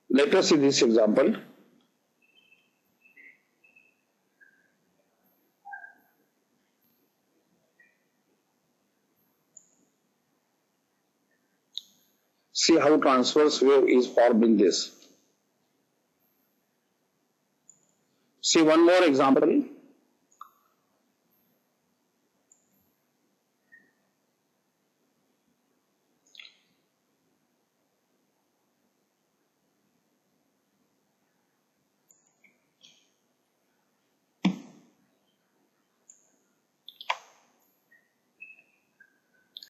Let us see this example. See how transverse wave is formed in this. See one more example.